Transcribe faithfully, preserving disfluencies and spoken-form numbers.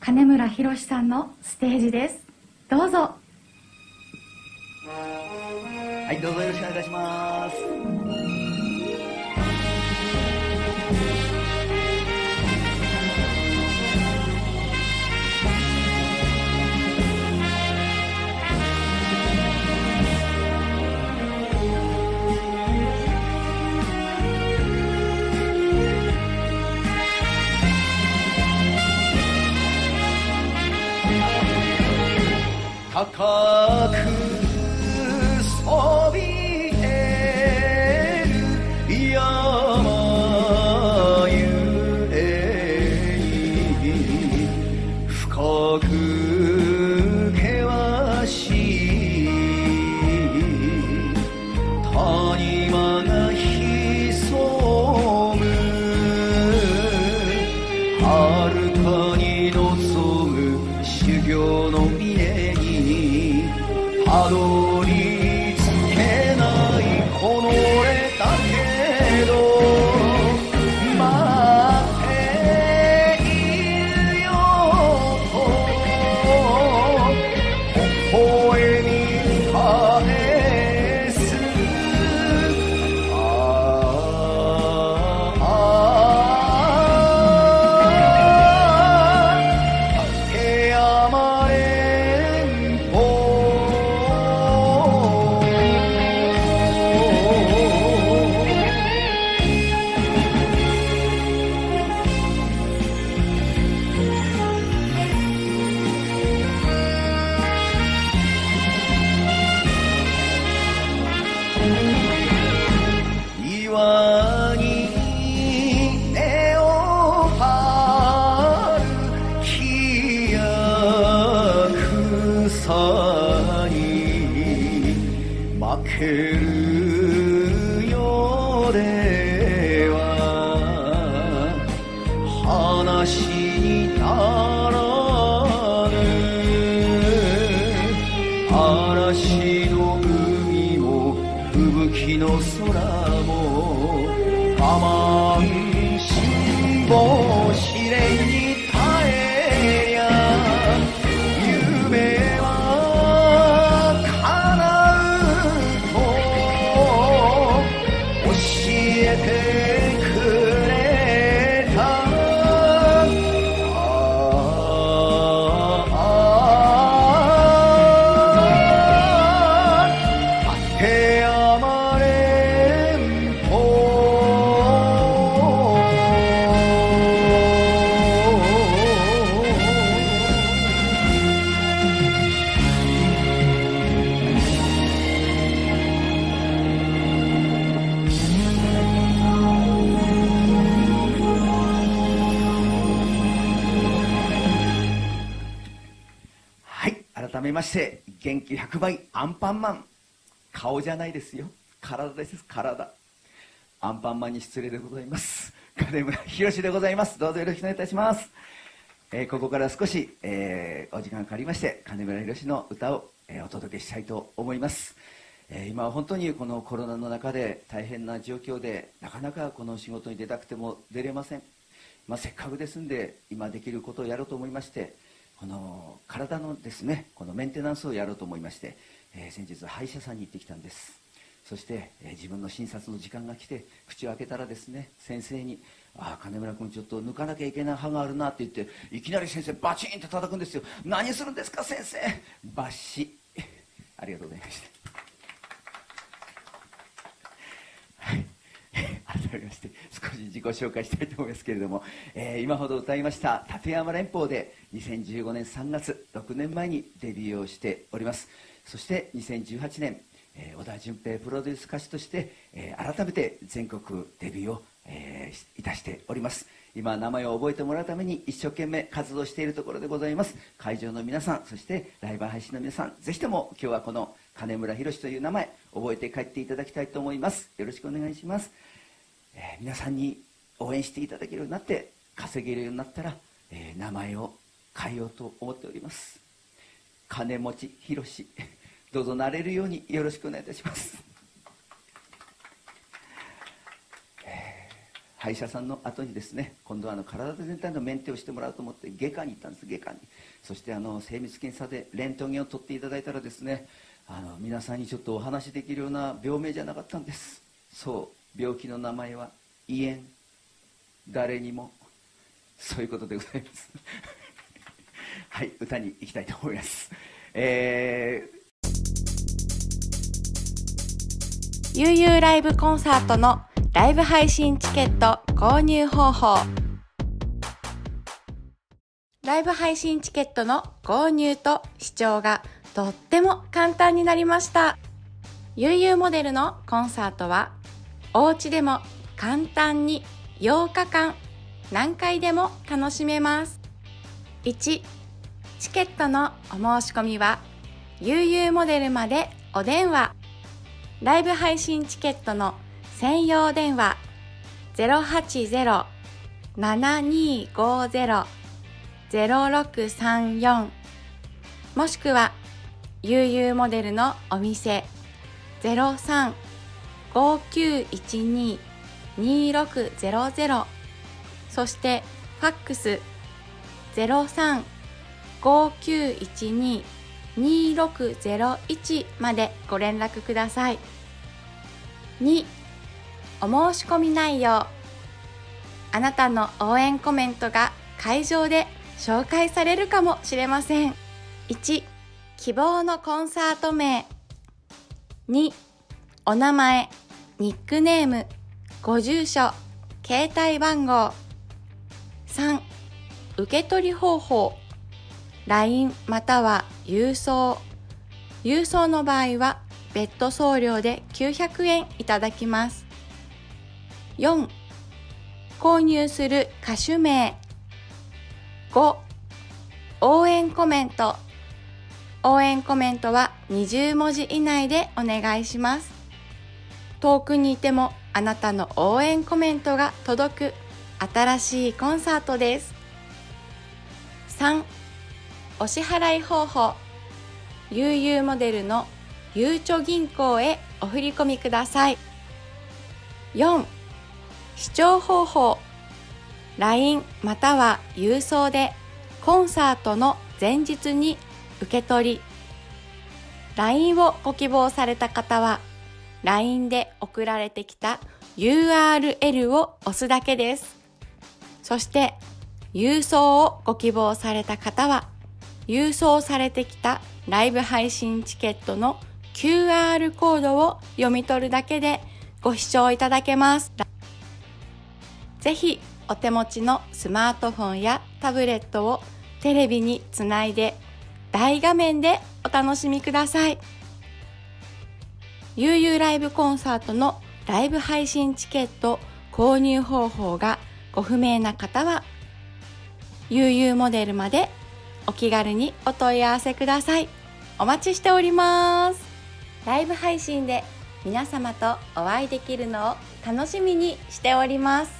金村博さんのステージです。どうぞ。 はい、どうぞよろしくお願いいたします。高くそびえる山ゆえに深く険しい谷間が潜む遥かに望む修行の峰にたどり着けないこの俺だけど待っているよと微笑み返す。ああ竹山連峰岩に根を張る木や草に負けるようでは話にならぬ。嵐の海も吹雪の空も我慢辛抱試練に耐えりゃ夢は叶うと教えてくれた。ああ竹山連峰はい、改めまして元気ひゃくばいアンパンマン。顔じゃないですよ、体です。体。アンパンマンに失礼でございます。金村博でございます。どうぞよろしくお願いいたします。えーここから少し、えーお時間かかりまして金村博の歌を、えーお届けしたいと思います。えー今は本当にこのコロナの中で大変な状況でなかなかこの仕事に出たくても出れません。まあ、せっかくですんで今できることをやろうと思いまして、この体のですねこのメンテナンスをやろうと思いまして、えー先日歯医者さんに行ってきたんです。そして、えー自分の診察の時間が来て口を開けたらですね、先生に「ああ金村君ちょっと抜かなきゃいけない歯があるな」って言って、いきなり先生バチンと叩くんですよ。何するんですか先生。抜歯。ありがとうございました。改めまして少し自己紹介したいと思いますけれども、えー今ほど歌いました立山連峰でにせんじゅうごねんさんがつ、ろくねんまえにデビューをしております。そしてにせんじゅうはちねん、えー小田純平プロデュース歌手として、えー改めて全国デビューを、えーいたしております。今名前を覚えてもらうために一生懸命活動しているところでございます。会場の皆さん、そしてライブ配信の皆さん、ぜひとも今日はこの金村博という名前覚えて帰っていただきたいと思います。よろしくお願いします。えー皆さんに応援していただけるようになって稼げるようになったら、えー名前を変えようと思っております。金持ち博、どうぞなれるようによろしくお願いいたします。え歯医者さんの後にですね、今度はあの体全体のメンテをしてもらうと思って外科に行ったんです。外科に。そしてあの精密検査でレントゲンを取っていただいたらですね、あの皆さんにちょっとお話しできるような病名じゃなかったんです。そう、病気の名前は胃炎。誰にも。そういうことでございますはい、歌に行きたいと思います。えー、ゆうゆうライブコンサートのライブ配信チケット購入方法。ライブ配信チケットの購入と視聴がとっても簡単になりました。ゆうゆうモデルのコンサートはお家でも簡単にようかかん何回でも楽しめます。いち、チケットのお申し込みはゆうゆうモデルまでお電話。ライブ配信チケットの専用電話 ゼロはちゼロ ななにごゼロ ゼロろくさんよん、もしくはゆうゆうモデルのお店 ゼロさん ごきゅういちに にろくゼロゼロ、そしてファックス ゼロさん ごきゅういちに にろくゼロいち までご連絡ください。に、お申し込み内容。あなたの応援コメントが会場で紹介されるかもしれません。いち、希望のコンサート名。に、お名前、ニックネーム、ご住所、携帯番号。さん、受け取り方法。ライン または郵送。郵送の場合は別途送料できゅうひゃくえんいただきます。よん、購入する歌手名。ご、応援コメント。応援コメントはにじゅうもじ以内でお願いします。遠くにいてもあなたの応援コメントが届く新しいコンサートです。さん、お支払い方法。ゆうゆうモデルのゆうちょ銀行へお振り込みください。よん、視聴方法。ライン または郵送でコンサートの前日に受け取り。ライン をご希望された方は ライン で送られてきた ユーアールエル を押すだけです。そして郵送をご希望された方は郵送されてきたライブ配信チケットの キューアール コードを読み取るだけでご視聴いただけます。ぜひお手持ちのスマートフォンやタブレットをテレビにつないで大画面でお楽しみください。ゆうゆうライブコンサートのライブ配信チケット購入方法がご不明な方はゆうゆうモデルまでお気軽にお問い合わせください。お待ちしております。ライブ配信で皆様とお会いできるのを楽しみにしております。